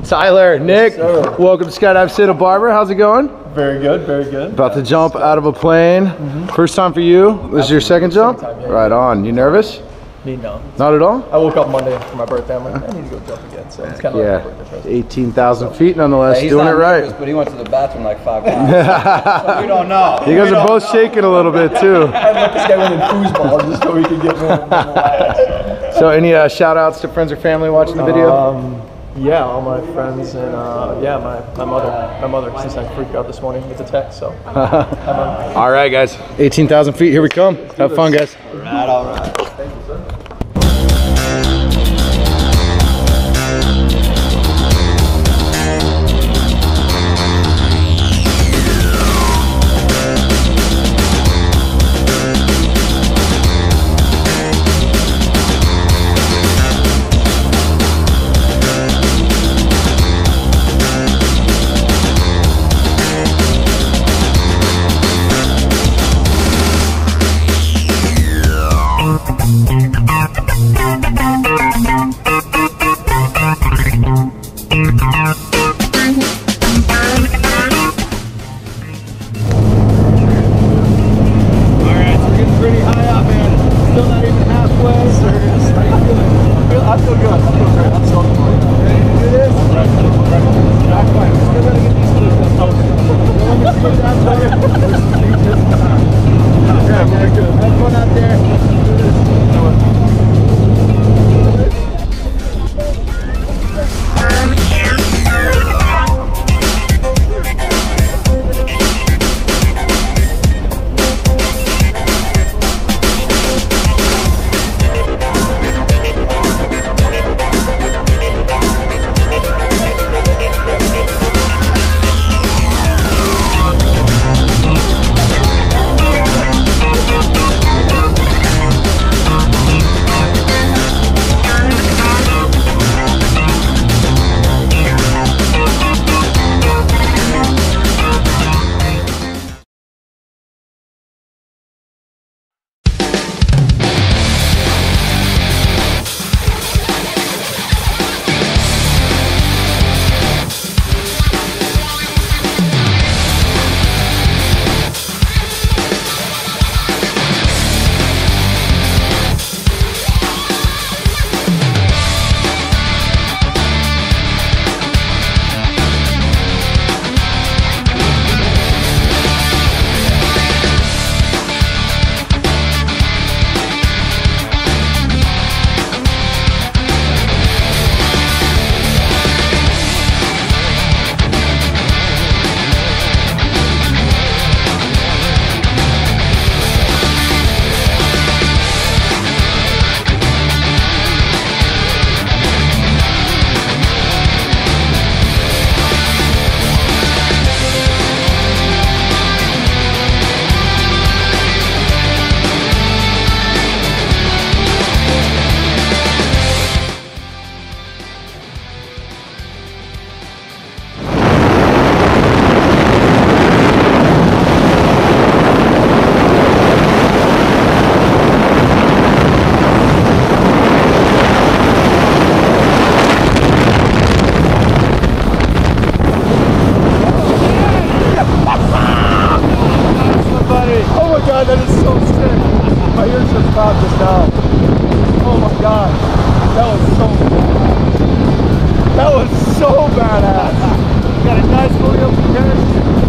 Tyler, Nick, welcome to Skydive Santa Barbara. How's it going? Very good, very good. About to jump out of a plane. First time for you? This is your second jump? Second time, yeah. Right on. You nervous? Me, no. Not at all? I woke up Monday for my birthday. I'm like, I need to go jump again. So it's kind of like my birthday present. 18,000 feet nonetheless, He's doing not it right. nervous, but he went to the bathroom like 5 times. So we don't know. You guys are both shaking a little bit too. I'd let this guy win in foosball just so we can get more. So any shout outs to friends or family watching the video? Yeah, all my friends and yeah, my mother since I freaked out this morning with the text. So. All right, guys, 18,000 feet. Here we come. Have fun, guys. All right. Thank you, sir. I feel good. I feel great. I'm so good. Ready to do this? Ready. Back line. We're still gonna get these two done. Yeah, very good. Have fun out there. Do this. That is so sick. My ears just popped just now. Oh my god. That was so badass. Got a nice fully open parachute.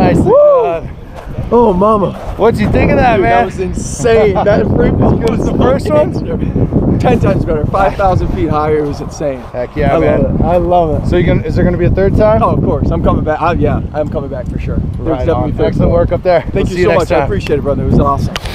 Nice. Oh, mama. What'd you think of that, Dude, man? that was insane. That freak was the first one? 10 times better. 5,000 feet higher. It was insane. Heck yeah, I man. love it. I love it. So is there gonna be a third time? Oh, of course. I'm coming back. Yeah, I'm coming back for sure. There was Right definitely on. third Excellent time. work up there. Thank We'll you so next much. I time. appreciate it, brother. It was awesome.